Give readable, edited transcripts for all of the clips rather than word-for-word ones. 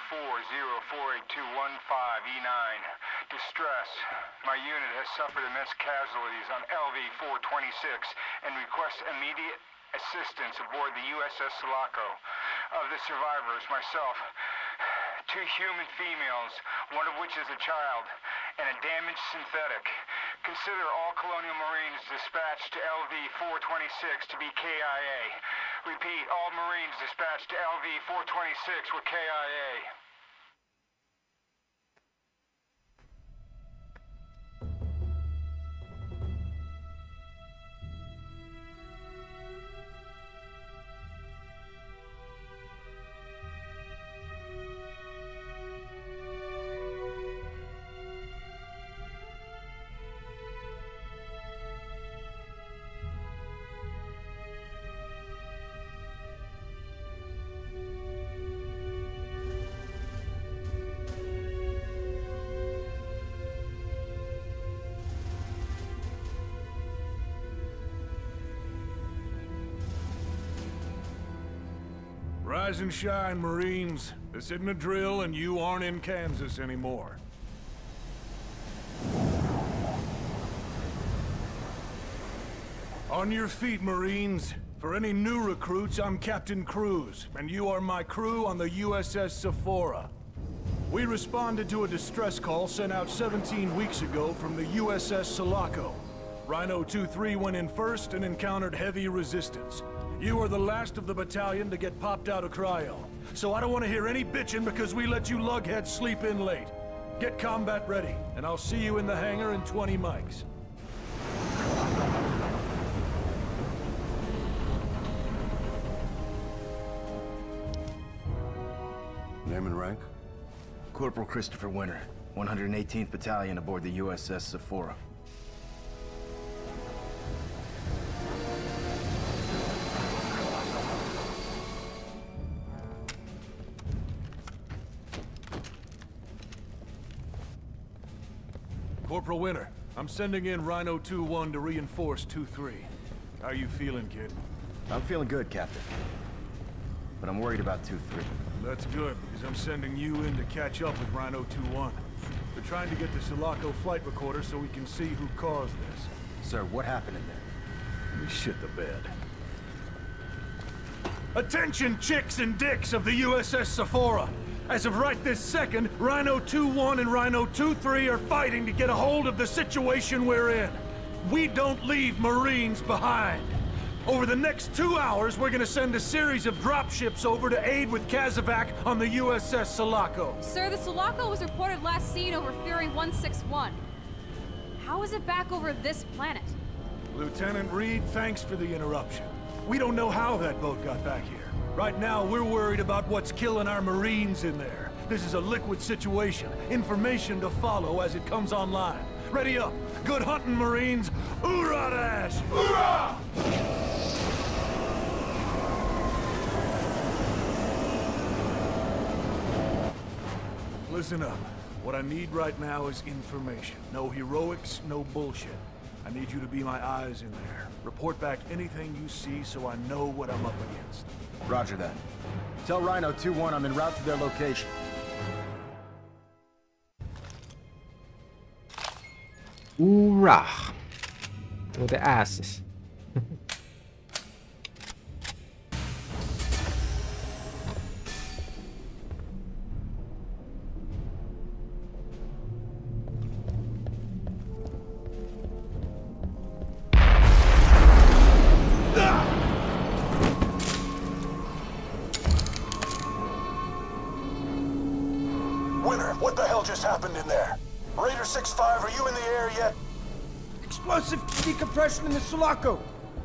E9. Distress. My unit has suffered immense casualties on LV-426 and requests immediate assistance aboard the USS Sulaco. Of the survivors, myself, 2 human females, one of which is a child, and a damaged synthetic. Consider all Colonial Marines dispatched to LV-426 to be KIA. Repeat, all Marines dispatched to LV-426 were KIA. Rise and shine, Marines. This isn't a drill, and you aren't in Kansas anymore. On your feet, Marines. For any new recruits, I'm Captain Cruz, and you are my crew on the USS Sephora. We responded to a distress call sent out 17 weeks ago from the USS Sulaco. Rhino 2-3 went in first and encountered heavy resistance. You are the last of the battalion to get popped out of cryo. So I don't want to hear any bitching because we let you lugheads sleep in late. Get combat ready, and I'll see you in the hangar in 20 mics. Name and rank? Corporal Christopher Winter, 118th Battalion aboard the USS Sephora. Corporal Winter, I'm sending in Rhino 2-1 to reinforce 2-3. How you feeling, kid? I'm feeling good, Captain. But I'm worried about 2-3. That's good, because I'm sending you in to catch up with Rhino 2-1. We're trying to get the Sulaco flight recorder so we can see who caused this. Sir, what happened in there? We shit the bed. Attention, chicks and dicks of the USS Sephora! As of right this second, Rhino 2-1 and Rhino 2-3 are fighting to get a hold of the situation we're in. We don't leave Marines behind. Over the next 2 hours, we're gonna send a series of dropships over to aid with Kazovac on the USS Sulaco. Sir, the Sulaco was reported last seen over Fury 161. How is it back over this planet? Lieutenant Reed, thanks for the interruption. We don't know how that boat got back here. Right now, we're worried about what's killing our Marines in there. This is a liquid situation. Information to follow as it comes online. Ready up. Good hunting, Marines. Hoorah, Dash! Hoorah! Listen up. What I need right now is information. No heroics, no bullshit. I need you to be my eyes in there. Report back anything you see so I know what I'm up against. Roger that. Tell Rhino 2-1 I'm en route to their location. Hoorah! With the asses. Winter, what the hell just happened in there? Raider 6-5, are you in the air yet? Explosive decompression in the Sulaco.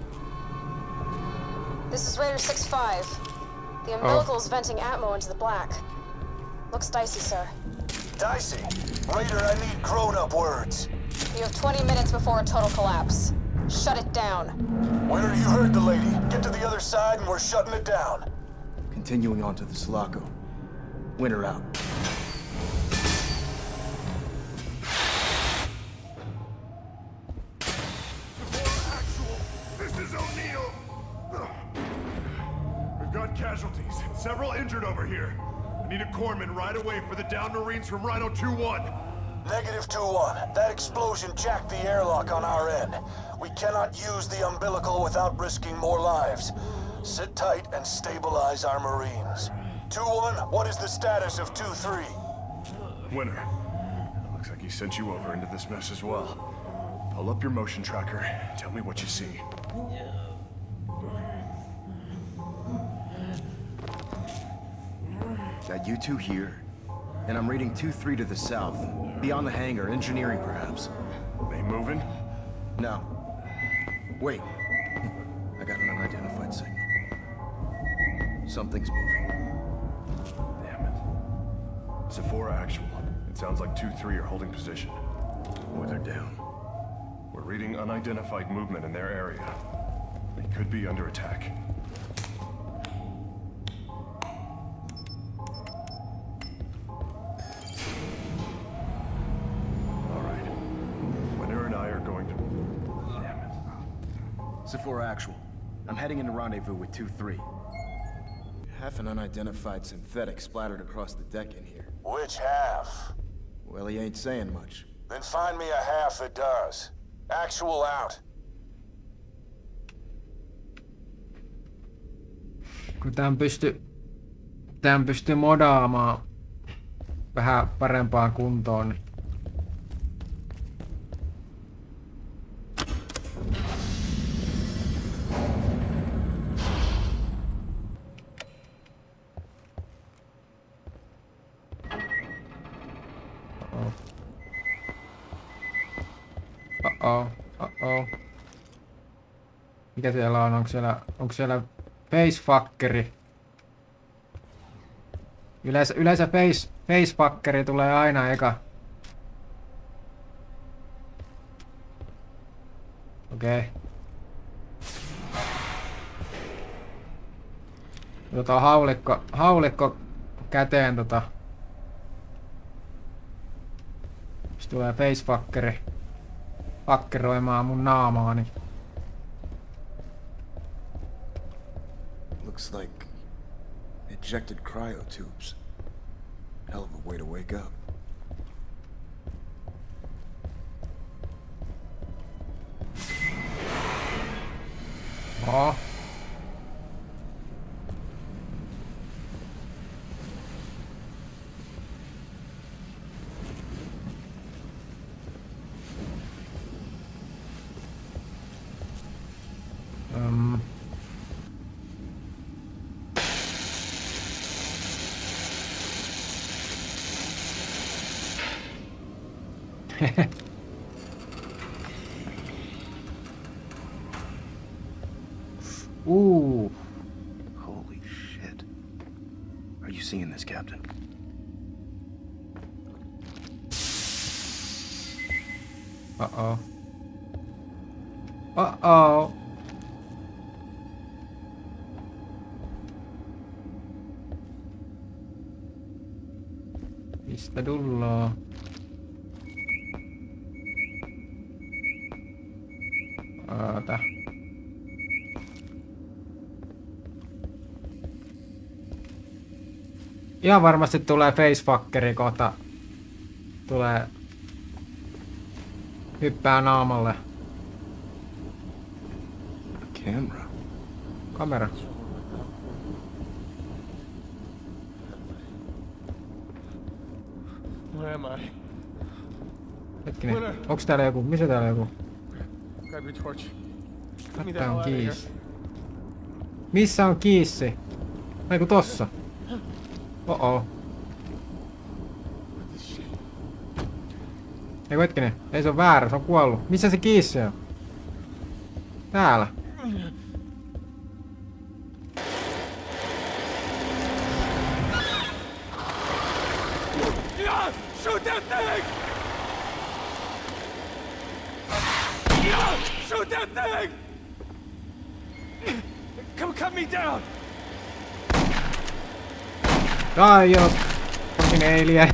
This is Raider 6-5. The umbilical's venting Atmo into the black. Looks dicey, sir. Dicey? Raider, I need grown-up words. You have 20 minutes before a total collapse. Shut it down. Winter, you heard the lady. Get to the other side and we're shutting it down. Continuing on to the Sulaco. Winter out. We've got casualties. Several injured over here. I need a corpsman right away for the downed Marines from Rhino 2-1. Negative 2-1. That explosion jacked the airlock on our end. We cannot use the umbilical without risking more lives. Sit tight and stabilize our Marines. 2-1, what is the status of 2-3? Winter. Looks like he sent you over into this mess as well. Pull up your motion tracker. Tell me what you see. Got you two here. And I'm reading 2-3 to the south. Beyond the hangar, engineering perhaps. They moving? No. Wait. I got an unidentified signal. Something's moving. Damn it. Sephora actual. It sounds like 2-3 are holding position. Or they're down. We're reading unidentified movement in their area. They could be under attack. Sephora actual. I'm heading into rendezvous with 2-3. Half an unidentified synthetic splattered across the deck in here. Which half? Well, he ain't saying much. Then find me a half that does. Actual out. Kun tämän pystyy modaamaan vähän parempaan kuntoon, niin Uh-oh. Mikä siellä on? Onko siellä facefuckeri? Yleensä facefuckeri tulee aina eka. Okei. Otetaan haulikko käteen Sitten tulee facefuckeri hakkeroimaan mun naamaani. Looks like ejected cryotubes. Hell of a way to wake up. Oh. Ooh. Holy shit. Are you seeing this, Captain? Uh-oh. Uh-oh. Mistä tulloo? Oota. Ihan varmasti tulee facefuckeri kohta. Tulee hyppää naamalle. Kamera. Where am I? Hetkinen. Onks täällä joku? Missä täällä joku? Grab your torch. Tää on kiis. Missä on kiissi? Eiku tossa. Oh. Eiku hetkinen. Ei se on väärä, se on kuollut. Missä se kiissi on? Täällä. Shoot that thing! Shoot that thing! Come cut me down! Ai joo. Onkin alien.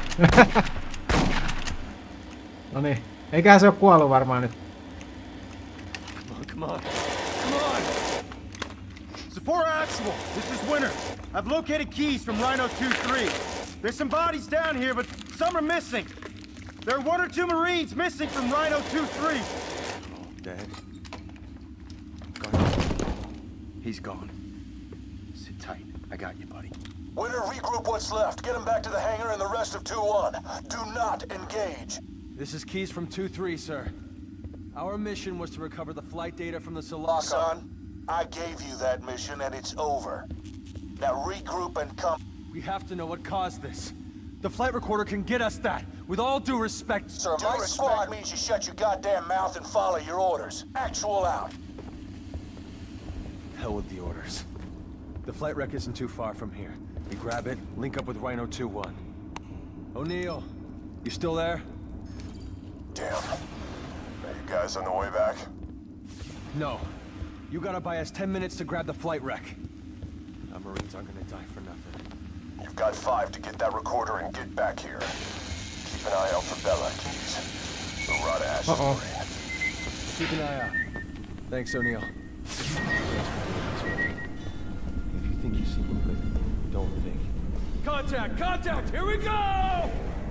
Noniin. Eiköhän se oo kuollut varmaan nyt. Come on. Sephora Actual, this is Winter. I've located keys from Rhino 2-3. There's some bodies down here, but some are missing. There are 1 or 2 Marines missing from Rhino 2-3. Dead. Gone. He's gone. Sit tight. I got you, buddy. Winter, regroup what's left. Get him back to the hangar and the rest of 2-1. Do not engage. This is Keys from 2-3, sir. Our mission was to recover the flight data from the Sulaco. Son, I gave you that mission and it's over. Now regroup and come. We have to know what caused this. The flight recorder can get us that. With all due respect, Sir, my squad means you shut your goddamn mouth and follow your orders. Actual out. Hell with the orders. The flight wreck isn't too far from here. We grab it, link up with Rhino 2-1. O'Neill, you still there? Damn. Are you guys on the way back? No. You gotta buy us 10 minutes to grab the flight wreck. Our Marines aren't gonna die for nothing. You've got 5 to get that recorder and get back here. Keep an eye out for Bella, Keys. The rod ash is green. Keep an eye out. Thanks, O'Neill. If you think you see movement, don't think. Contact! Contact! Here we go!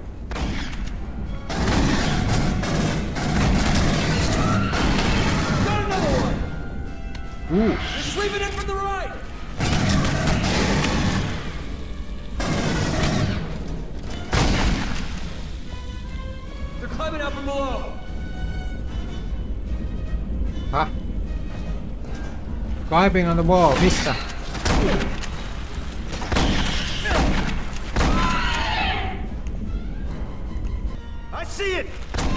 Got another one! Ooh. They're sweeping in from the right! They're climbing out from below! Huh? Climbing on the wall. Missä? I see it!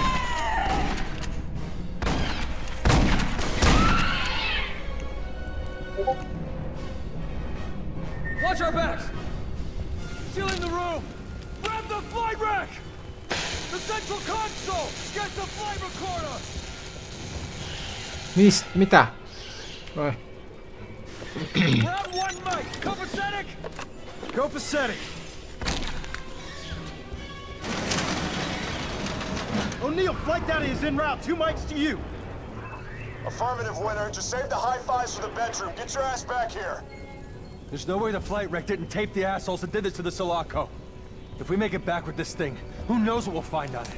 Watch our backs! Sealing the room! Grab the flight rack! The central console! Get the flight recorder! Mitä? Oi. Grab one mic! Copacetic! Copacetic! O'Neill, flight data is en route. 2 mics to you. Affirmative, Winter. Just save the high fives for the bedroom. Get your ass back here. There's no way the flight wreck didn't tape the assholes that did this to the Sulaco. If we make it back with this thing, who knows what we'll find on it?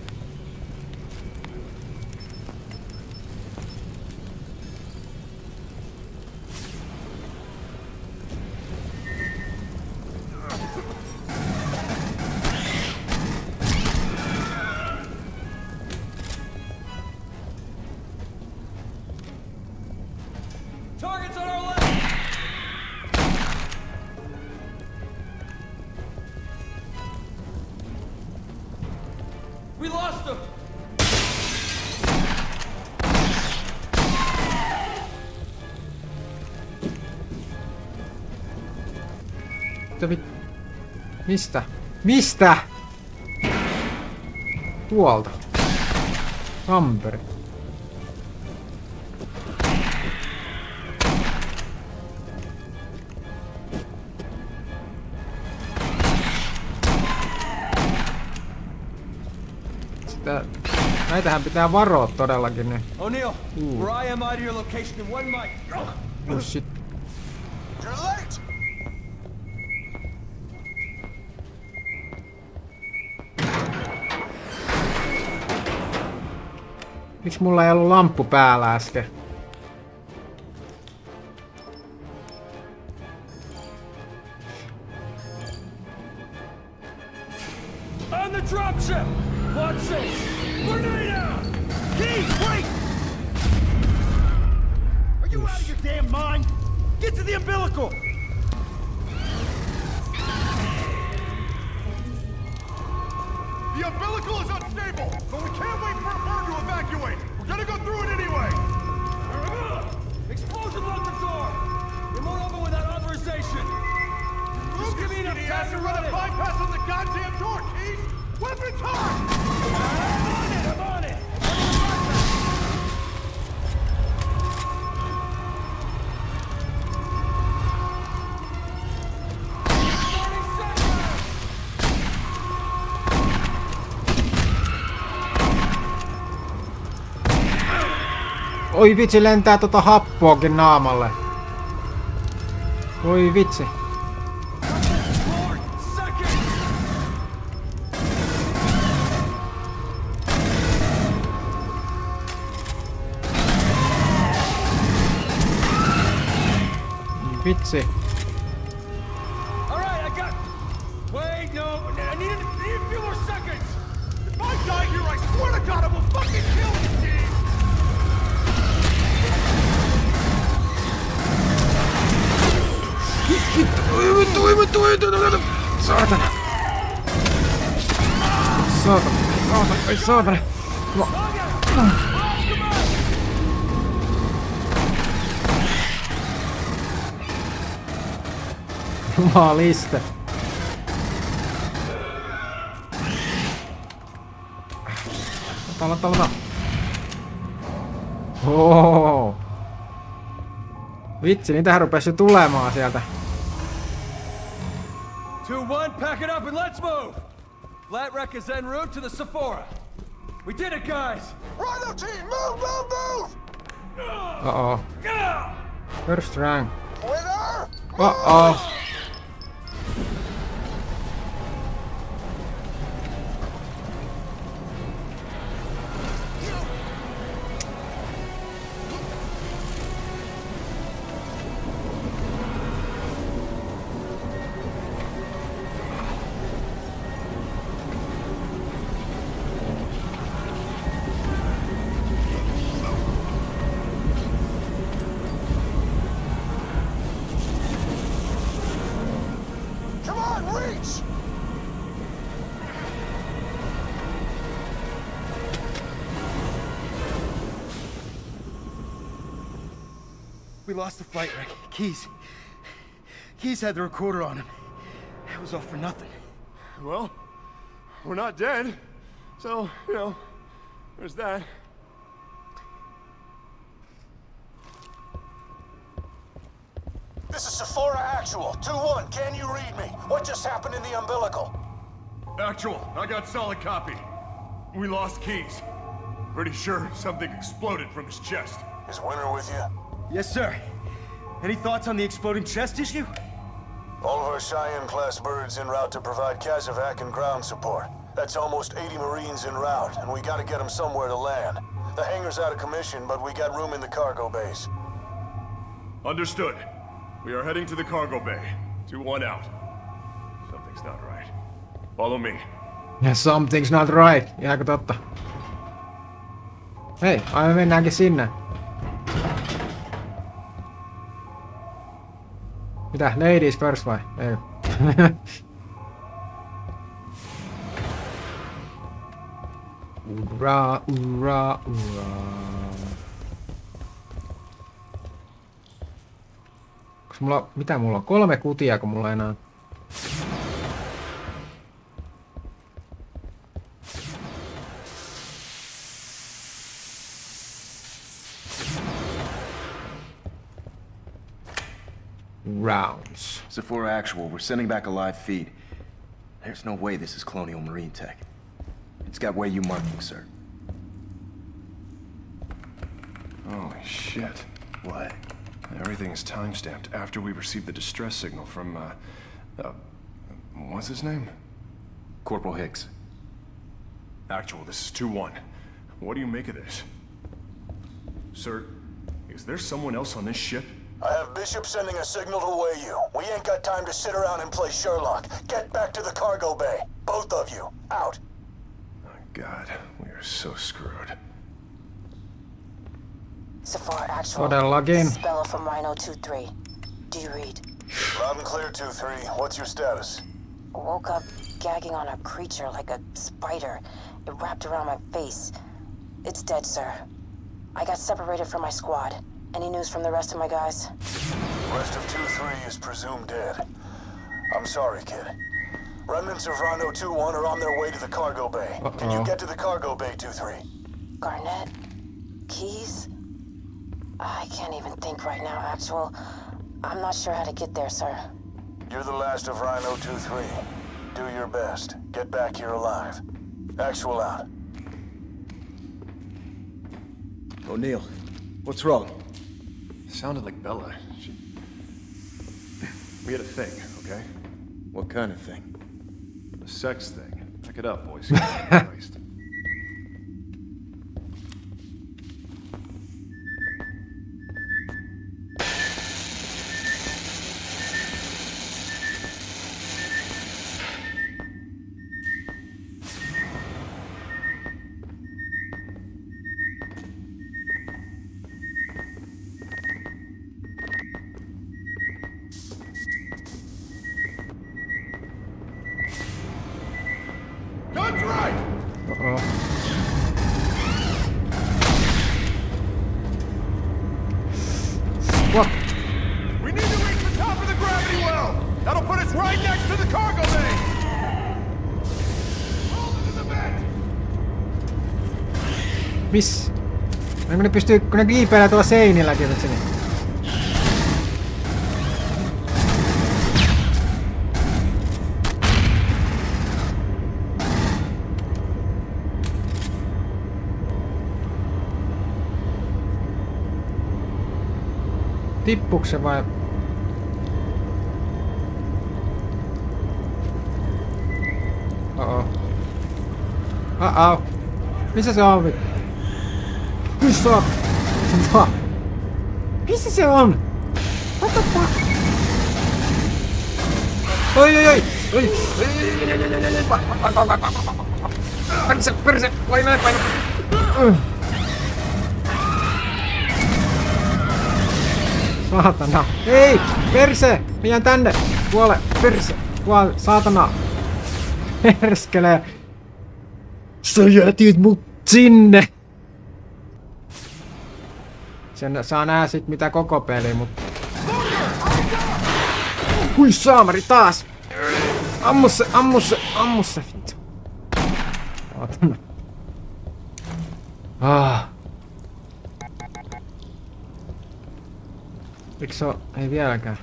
Targets on our left! We lost them! Mistä? Mistä? Tuolta. Hamperi. Näitähän pitää varoa todellakin nyt. O'Neill, where I am out of your location in 1 mic. Oh shit. You're late! Miksi mulla ei ollut lamppu päällä äsken? On the dropship! Watch this! Grenade out! Keys, wait! Are you out of your damn mind? Get to the umbilical! The umbilical is unstable, but we can't wait for a bird to evacuate. We're gonna go through it anyway. Explosion locked the door! It won't open without authorization! Just give me enough time to run it! Bypass on the goddamn door, Keys! Weapons hard! I'm on it! I'm on it! Oi vitsi, lentää tota happoakin naamalle. Voi vitsi. Vitsi. Alright, I got... Wait, no. I need a few more seconds. If I die here, I swear to God, I will fucking kill you, team. Vittu. Saatana. Ai saatana. Jumaliste. Ota. Oh. Vitsi, niitähän rupesi jo tulemaan sieltä. 2-1, pack it up and let's move! Flat wreck is en route to the Sephora. We did it, guys! Rhino team, move! Uh-oh. First rank. Winner! Uh-oh. We lost the flight wreck. Keys had the recorder on him. It was all for nothing. Well, we're not dead. So, you know, there's that. This is Sephora Actual. 2-1, can you read me? What just happened in the umbilical? Actual, I got solid copy. We lost Keys. Pretty sure something exploded from his chest. Is Winter with you? Yes, sir. Any thoughts on the exploding chest issue? All of our Cheyenne-class birds en route to provide Casevac and ground support. That's almost 80 Marines en route, and we gotta get them somewhere to land. The hangar's out of commission, but we got room in the cargo bays. Understood. We are heading to the cargo bay. 2-1 out. Something's not right. Follow me. Yeah, something's not right. Jääkö totta? Hei, aivan mennäänkin sinne. Mitä? Ladies first vai? Ei. Ura. Mitä mulla on? 3 kutia, kun mulla enää. Rounds. Sephora Actual, we're sending back a live feed. There's no way this is Colonial Marine tech. It's got Wei Yu markings, sir. Holy shit. What? Everything is timestamped after we received the distress signal from, what's his name? Corporal Hicks. Actual, this is 2-1. What do you make of this? Sir, is there someone else on this ship? I have Bishop sending a signal to Wei Yu. We ain't got time to sit around and play Sherlock. Get back to the cargo bay. Both of you. Out. Oh, God. We are so screwed. Sephora Actual. Todellakin. Spell from Rhino 2-3. Do you read? Loud and clear, 2-3. What's your status? Woke up gagging on a creature like a spider. It wrapped around my face. It's dead, sir. I got separated from my squad. Any news from the rest of my guys? Rest of 2-3 is presumed dead. I'm sorry, kid. Remnants of Rhino 2-1 are on their way to the cargo bay. Can you get to the cargo bay, 2-3? Garnett? Keys? I can't even think right now, Actual. I'm not sure how to get there, sir. You're the last of Rhino 2-3. Do your best. Get back here alive. Actual out. O'Neill, what's wrong? Sounded like Bella. We had a thing, okay? What kind of thing? A sex thing. Back it up, boys. Christ. Guns right! Uh-oh. What? We need to reach the top of the gravity well! That'll put us right next to the cargo bay! Roll into the vent! Miss? Kun ne pystyy, kun ne kiipeilee tuolla seinilläkin nyt sinne. Tippuuko se vai? Uh-oh. Missä se on? Missä on? Missä se on? What the fuck? Oi! Perse! Paina! Saatana! Ei! Perse! Mä jään tänne! Kuole! Perse! Kuole! Saatana! Perskele! Sä jätit mut sinne! Sen saa nää sit mitä koko peli, mut... Hui saamari taas! Ammu se! Saatana. Eiks se oo? Ei vieläkään.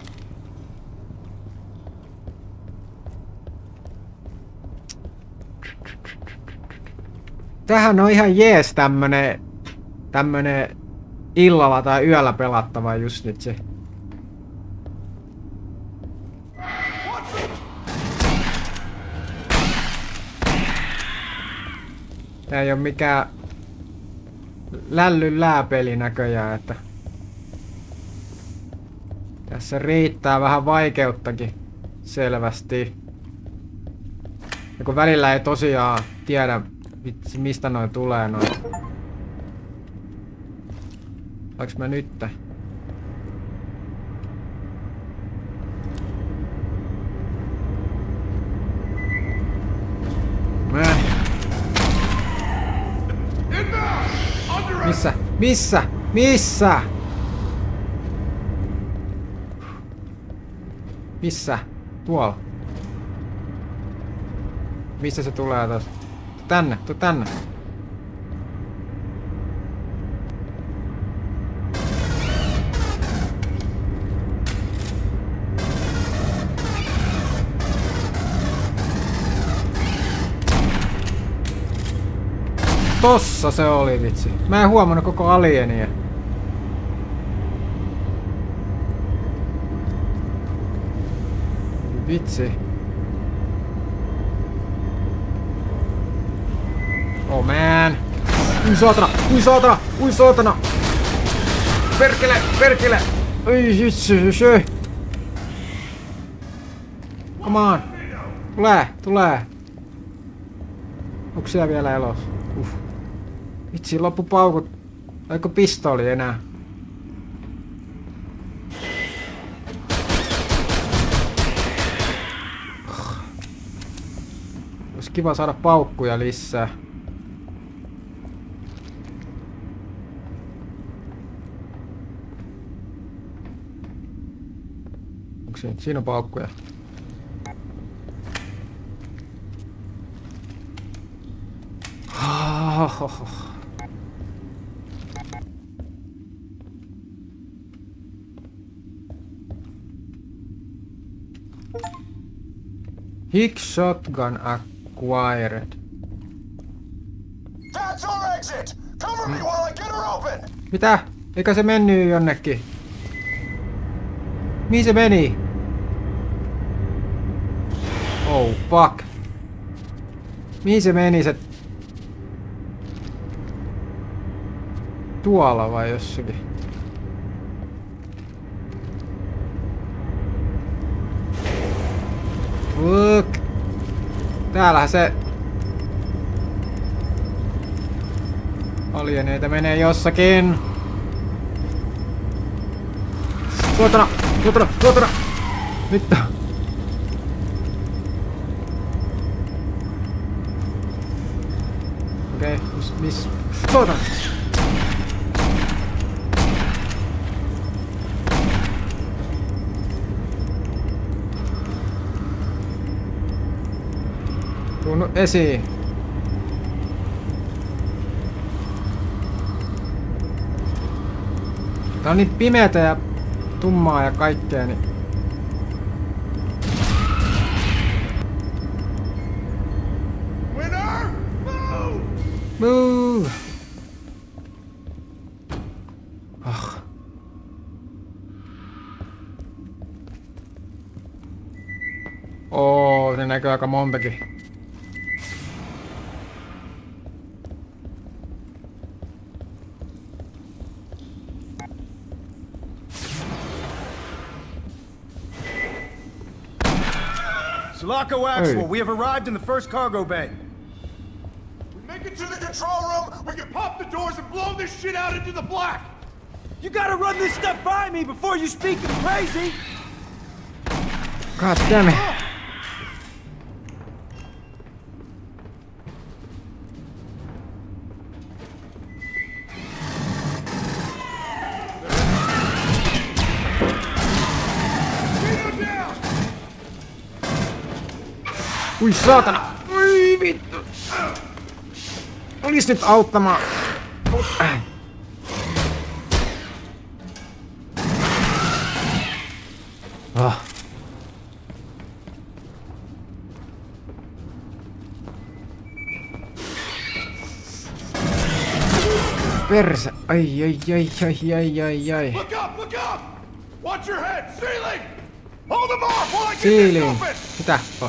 Tämähän on ihan jees tämmönen illalla tai yöllä pelattava just nyt se. Tää ei oo mikään lällynlääpeli näköjään, että tässä riittää vähän vaikeuttakin selvästi. Ja kun välillä ei tosiaan tiedä mistä noin tulee noin. Saanko mä nyt? Missä? Tuolla. Missä se tulee taas? Tuu tänne. Tossa se oli, vitsi. Mä en huomannut koko alienia. Vitsi. Oh man. Ui saatana. Perkele. Oi vitsi. Come on. Tulee. Onko siellä vielä elossa? Vitsi, loppu paukut. Eikö pistooli enää? Olisi kiva saada paukkuja lisää. Onko siinä on paukkuja? Hick shotgun acquired. That's our exit. Cover me while I get her open. Mitä? Eikä se mennyt jonnekin? Mihin se meni? Oh fuck. Mihin se meni se? Tuolla vai jossakin? Fuck. Täällähän se... Alieneita menee jossakin. Tuotana! Tuotana! Tuotana! Nyt! Okei, miss? Tuotana! Tuu esiin. Tää on niin pimeätä ja tummaa ja kaikkea, niin... Winner! Move! Ah. Oo, se näkyy aika montakin. Sulaco Actual, we have arrived in the first cargo bay. We make it to the control room, we can pop the doors and blow this shit out into the black! You gotta run this stuff by me before you speak in crazy! God damn it. Ui saatana! Ui vittu! Olis nyt auttamaan! Ah. Perse! Ai ai ai ai ai ai ai. Look up! Look up! Watch your head! Ceiling! Hold them off while I get this Ceiling! open! Mitä? Oh.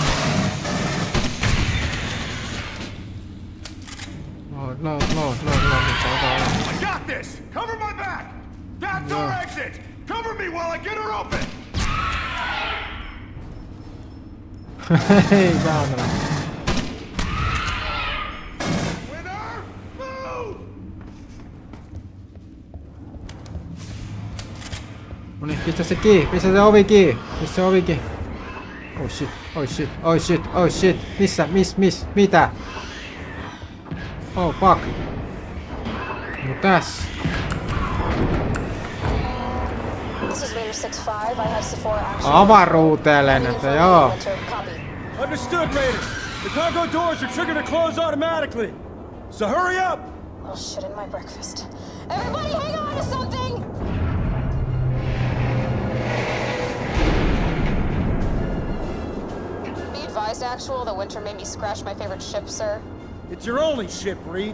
No. I got this! Cover my back! That's our exit! Cover me while I get her open! Hei, saatana. Winner! Move! Noniin, pistä se kiinni, pistä se ovi kiinni, pistä se ovi kiinni. Oh shit, oh shit, oh shit, oh shit. Missä, mitä? Oh fuck. No tässä. This is Raider 6-5. I have Sephora action. Avaruuteen lennätte, joo. Understood, Raider. The cargo doors are triggered to close automatically. So hurry up! Oh shit, in my breakfast. Everybody hang on to something! Be advised, Actual, the winter made me scratch my favorite ship, sir. It's your only ship, Reed.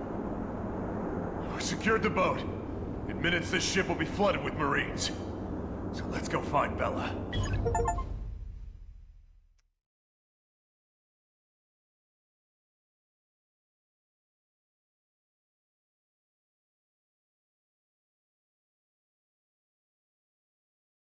We secured the boat. In minutes, this ship will be flooded with Marines. So let's go find Bella.